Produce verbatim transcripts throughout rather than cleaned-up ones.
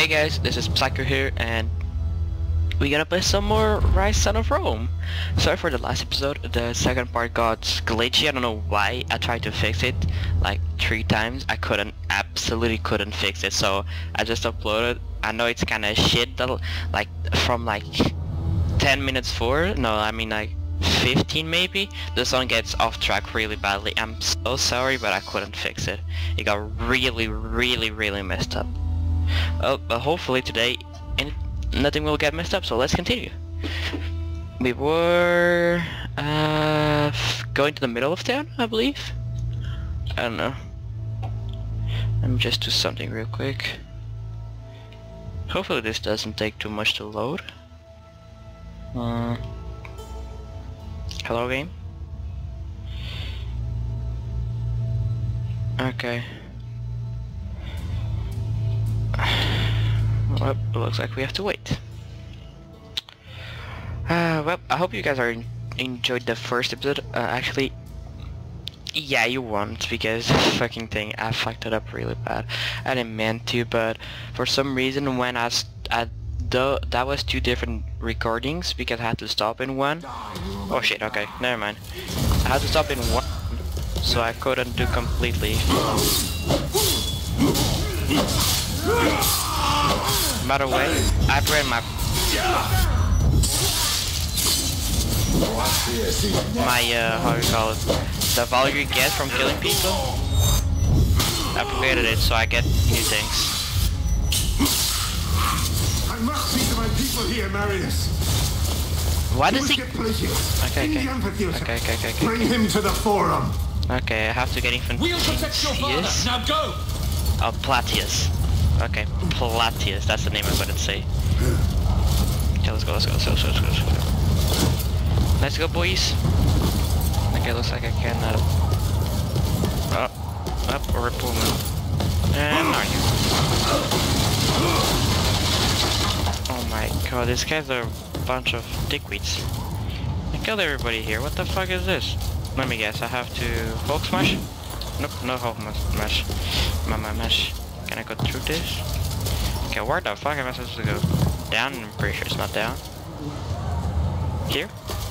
Hey guys, this is Psycho here, and we're gonna play some more Rise Son of Rome. Sorry for the last episode, the second part got glitchy. I don't know why. I tried to fix it like three times. I couldn't, absolutely couldn't fix it, so I just uploaded. I know it's kinda shit, that, like from like ten minutes forward, no I mean like fifteen maybe, the song gets off track really badly. I'm so sorry, but I couldn't fix it. It got really really really messed up. Oh, but hopefully today and nothing will get messed up, so let's continue. We were uh, going to the middle of town, I believe. I don't know. Let me just do something real quick. Hopefully this doesn't take too much to load. Uh, hello game? Okay. Well, it looks like we have to wait. Uh, well, I hope you guys are enjoyed the first episode. Uh, actually, yeah, you won't, because fucking thing, I fucked it up really bad. I didn't mean to, but for some reason when I, I though that was two different recordings, because I had to stop in one. Oh shit, okay, never mind. I had to stop in one, so I couldn't do completely. By the way, I've read my my uh how do you call it? The value you get from killing people. I've upgraded it so I get new things. I must speak to my people here, Marius. Why does he? Okay, okay, okay, okay, okay, okay, okay. Bring him to the forum. Okay, I have to get infant. We'll protect your father. Yes. Now go. Oh, Platius. Okay, Platius. That's the name I couldn't say. Okay, let's go. Let's go. Let's go. Let's go. Let's go. Let's go, boys. Okay, looks like I can. Uh, up, up, or pull me. And are you? Oh my god, these guys are a bunch of dickweeds. I killed everybody here. What the fuck is this? Let me guess. I have to Hulk smash? Nope, no Hulk smash. Mama mash. Can I go through this? Okay, where the fuck am I supposed to go? Down? I'm pretty sure it's not down. Here?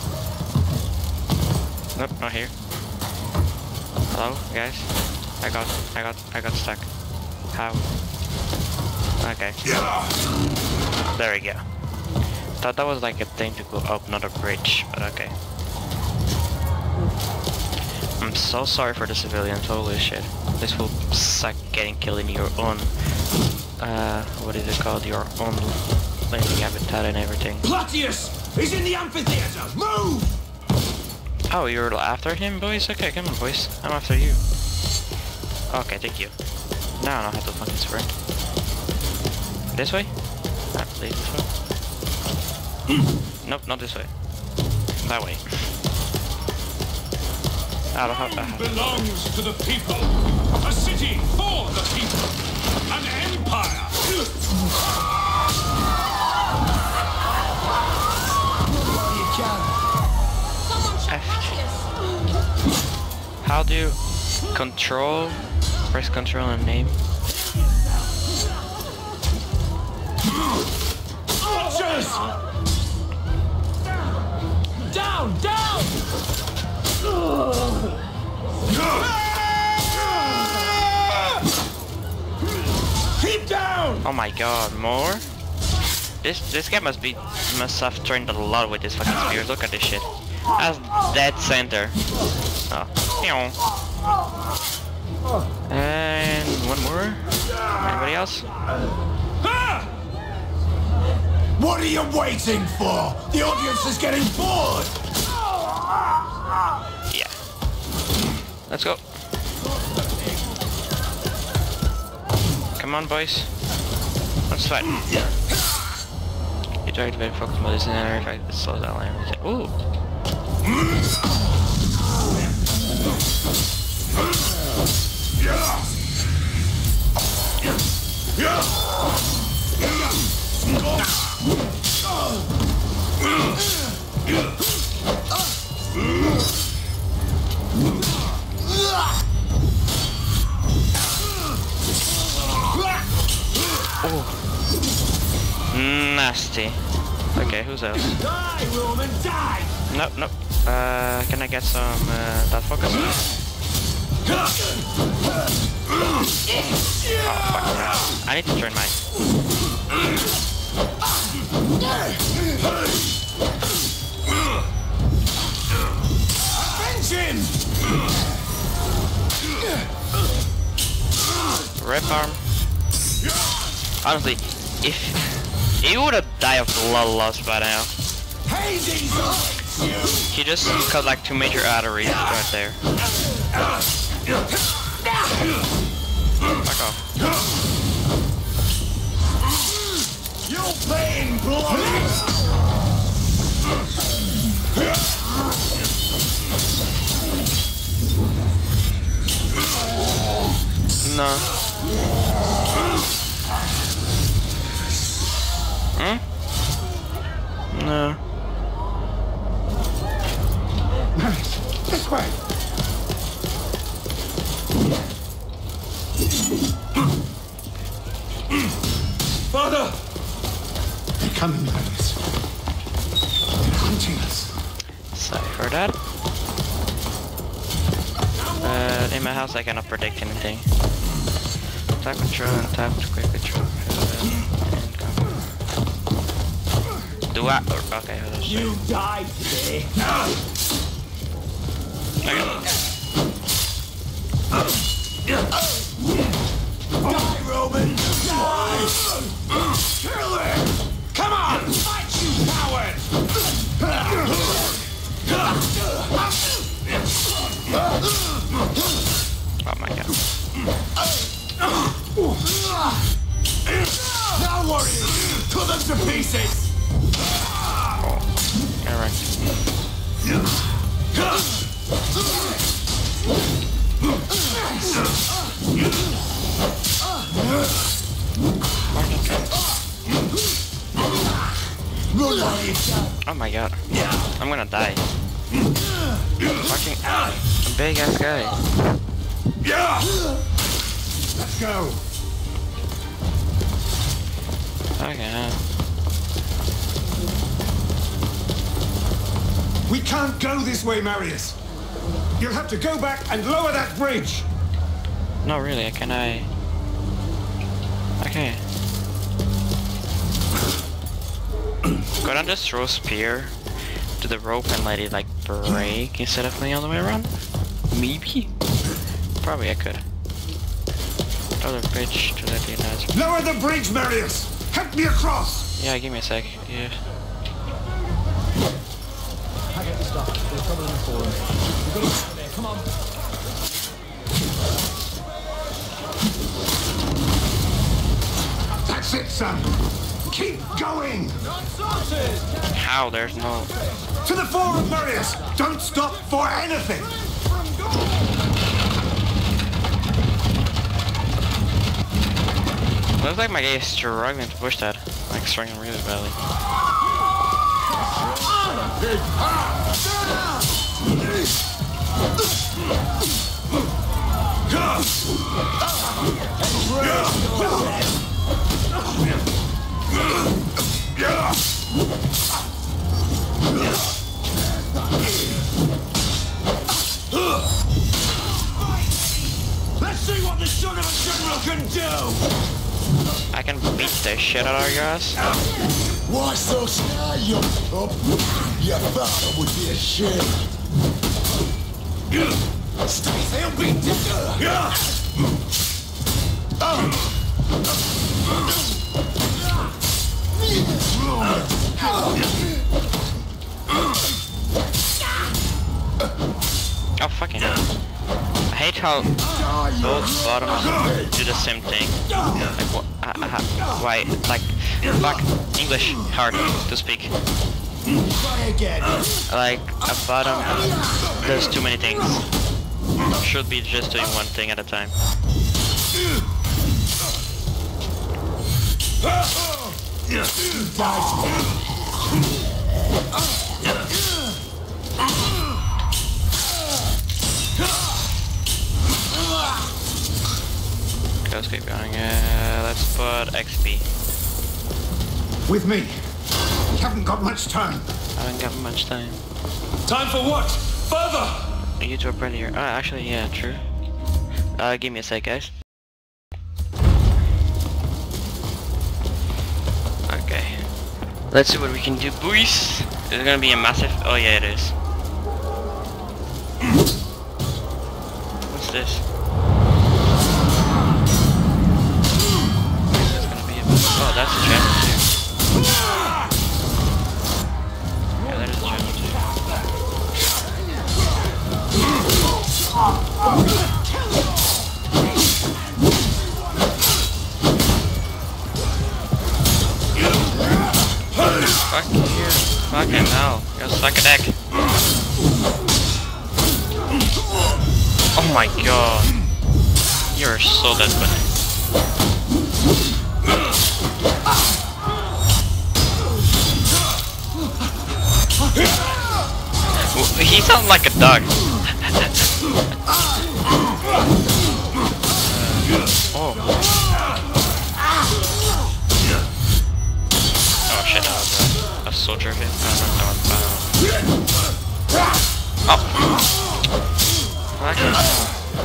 Nope, not here. Hello, guys? I got, I got, I got stuck. How? Okay. There we go. Thought that was like a thing to go up, not a bridge, but okay. I'm so sorry for the civilians, holy shit. This will suck getting killed in your own, uh, what is it called? Your own living habitat and everything. Platius! He's in the amphitheater! Move! Oh, you're after him, boys? Okay, come on, boys. I'm after you. Okay, thank you. Now I know how to fucking sprint. This way? Ah, please, this way. Nope, not this way. That way. I don't have that. Belongs to the people. A city for the people. An empire. F. How do you control? Press control and name. Archers! Down, down! Keep down! Oh my god, more? This this guy must be must have trained a lot with his fucking spears. Look at this shit. That's dead center. Oh. And one more. Anybody else? What are you waiting for? The audience is getting bored. Yeah. Let's go. Come on, boys. Let's fight. You tried to very focus mode. This is an effect that slows down language. Ooh. Nasty. Okay, who's else? Die, Roman, die! Nope, nope. Uh, can I get some uh, that focus? Oh, fuck. I need to turn mine. Avenge him! Rip arm. Honestly, if he would have died of blood loss by now. Hades awaits you! He just cut like two major arteries right there. Fuck off. You'll pay in blood! No. Hmm? No. This way! Father! They're coming, Magnus. They're hunting us. Sorry for that. Uh, in my house I cannot predict anything. Tap control and tap to quick control. And do I? Or, okay, hold on. You die today. Okay. Die, Roman! Die! Kill him! Come on! Fight, you coward! Oh my god. Now, warriors! Cut them to pieces! Oh. Alright. Oh my god. I'm gonna die. Fucking big ass guy. Yeah! Let's go! Okay. We can't go this way, Marius! You'll have to go back and lower that bridge! No, really, can I? Okay. Could I just throw a spear to the rope and let it like break instead of going all the way around? Maybe? Probably I could. Other bridge to let you know. Lower the bridge, Marius! Help me across! Yeah, give me a sec. Yeah. I get the stuff. There's trouble in the forum. We've got to get there. Come on. That's it, son! Keep going! How? There's no... To the forum, Marius! Don't stop for anything! Looks like my guy is struggling to push that. Like struggling really badly. Let's see what the son of a general can do! I can beat the shit out of your ass. Why so shy, you pup? Your father would be ashamed. Stay there, beat this. Oh fucking hell. I hate how both bottoms do the same thing. Like what? Uh, uh, why? Like fuck English hard to speak. Try again. Like a bottom does too many things. Should be just doing one thing at a time. Let's keep going. Uh, let's put X P. With me. We haven't got much time. I don't got much time. Time for what? Further! You two are pretty here. Oh, actually, yeah, true. Uh, give me a sec, guys. Okay. Let's see what we can do, boys. Is it gonna be a massive... Oh, yeah, it is. What's this? Is this gonna be a... Oh, that's a channel too. Yeah, that is a channel too. Fuck you. Fucking hell. Go suck a dick. Oh my god. You're so dead, buddy. He sounds like a dog. Oh. Oh shit, that was a, a soldier hit. I don't know what that was. Oh. Fucking hell.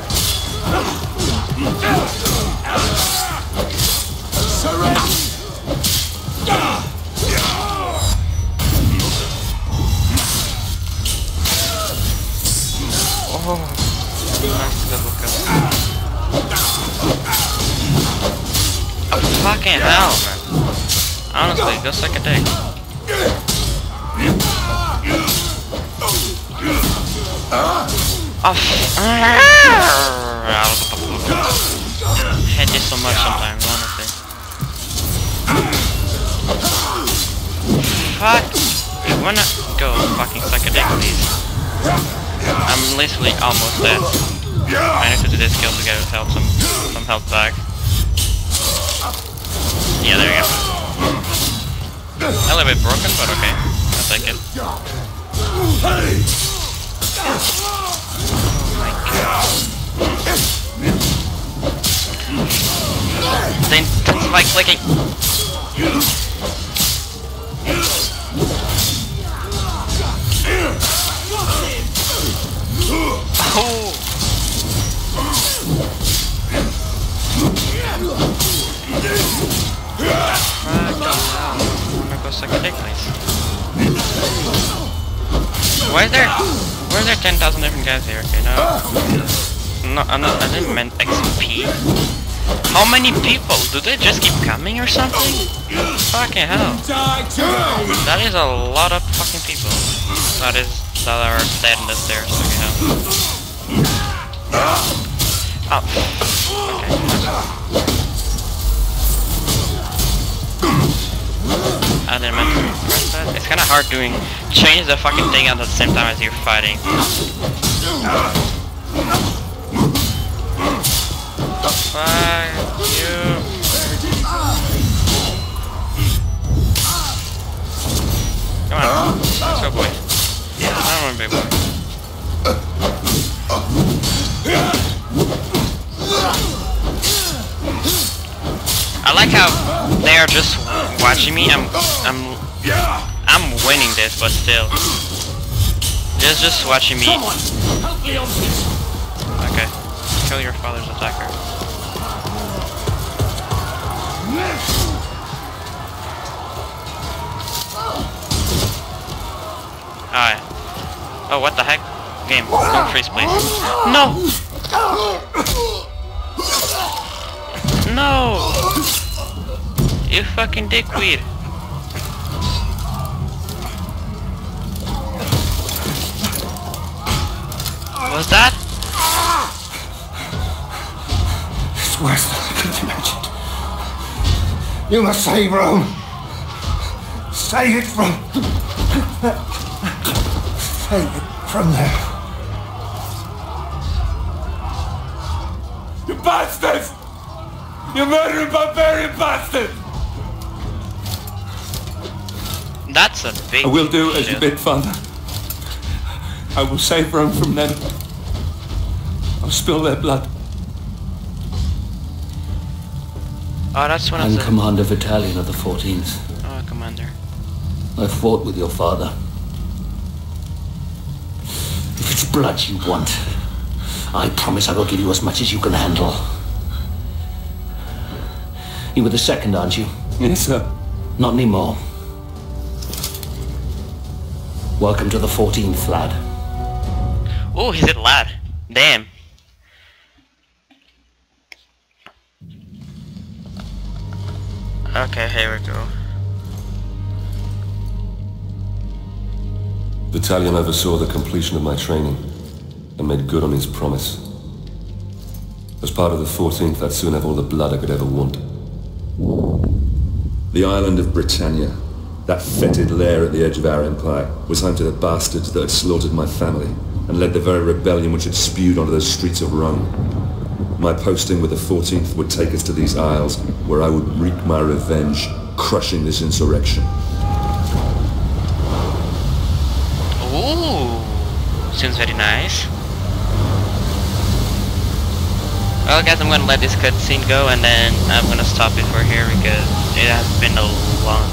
Oh, nice double kill. Oh, fucking hell, man. Honestly, go suck a dick. Oh, I hate this so much sometimes, honestly. Fuck! You wanna go fucking suck a dick, please? I'm literally almost dead. I need to do this kill to get help some some health back. Yeah, there we go. A little bit broken, but okay. I'll take it. Oh my god. They intensify clicking. Oh! I'm gonna go suck a dick, please. Why is there? Why is there ten thousand different guys here? Okay, no. No, I'm not, I didn't mean X P. How many people? Do they just keep coming or something? Fucking hell. That is a lot of fucking people. That is, that are dead in the stairs. Fucking hell. Oh. Okay. I didn't mean to press that. It's kinda hard doing change the fucking thing at the same time as you're fighting. Fuck you. Come on. Let's go, boy. I don't want to be boy. I like how they are just watching me. I'm, I'm, I'm winning this, but still, just, just watching me. Okay, kill your father's attacker. Alright. Oh, what the heck? Game, don't freeze, please. No! No! You fucking dickweed. Was that? It's worse than I could have imagined. You must save Rome. Save it from... Save it from there. You bastards! You murdering barbarian bastard! That's a big I will do as shit. you bid, Father. I will save Rome from them. I'll spill their blood. Oh, that's one of I'm the... Commander Battalion of the fourteenth. Oh, come I fought with your father. If it's blood you want, I promise I will give you as much as you can handle. You were the second, aren't you? Yes, sir. Not anymore. Welcome to the fourteenth, lad. Oh, he said lad. Damn. Okay, here we go. Battalion oversaw the completion of my training and made good on his promise. As part of the fourteenth, I'd soon have all the blood I could ever want. The island of Britannia, that fetid lair at the edge of our empire, was home to the bastards that had slaughtered my family and led the very rebellion which had spewed onto the streets of Rome. My posting with the fourteenth would take us to these isles, where I would wreak my revenge, crushing this insurrection. Ooh, seems very nice. Well guys, I'm gonna let this cutscene go and then I'm gonna stop it for here because it has been a long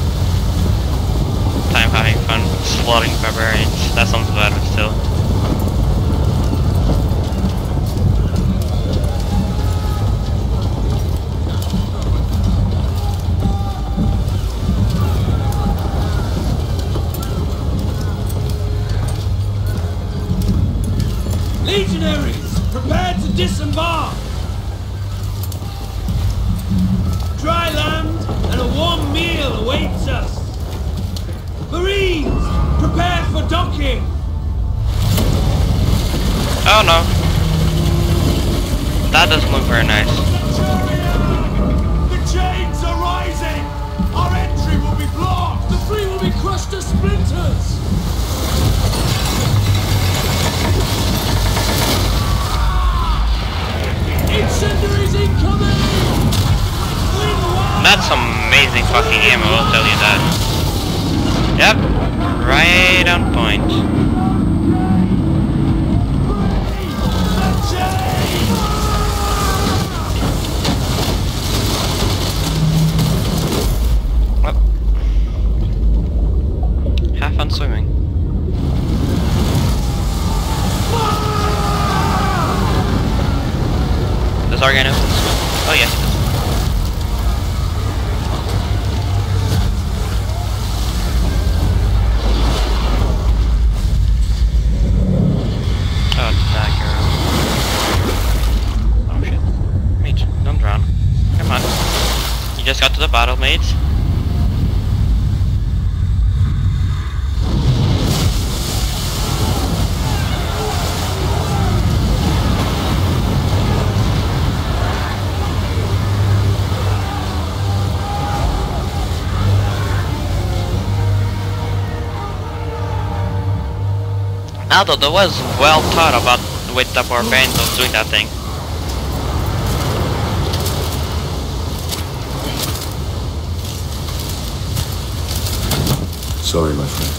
time having fun slaughtering barbarians. That sounds bad, but still. Legionaries, prepare to disembark! Dry land and a warm meal awaits us! Marines, prepare for docking! Oh no. That doesn't look very nice. The chains are rising! Our entry will be blocked! The fleet will be crushed to splinters! Incendiaries incoming! That's amazing fucking ammo, I'll tell you that. Yep, right on point. Well, have fun swimming. Does our guy know how to swim? Oh yes, he does. Oh, it's that girl. Oh shit. Mate, don't drown. Come on. You just got to the bottle, mate. Although that was well thought about with the barbarians of doing that thing. Sorry, my friend.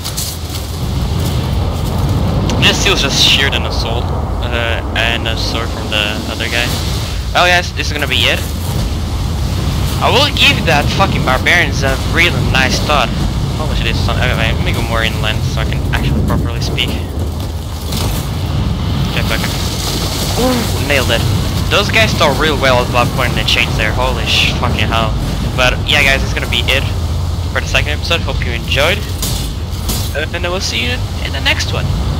This was just sheared an assault uh, and a sword from the other guy. Oh yes, this is gonna be it. I will give that fucking barbarians a really nice thought. Holy shit, this is okay, let me go more inland so I can actually properly speak. Ooh, nailed it. Those guys thought real well about putting the chains there. Holy sh fucking hell. But yeah guys, it's gonna be it for the second episode. Hope you enjoyed. And I will see you in the next one.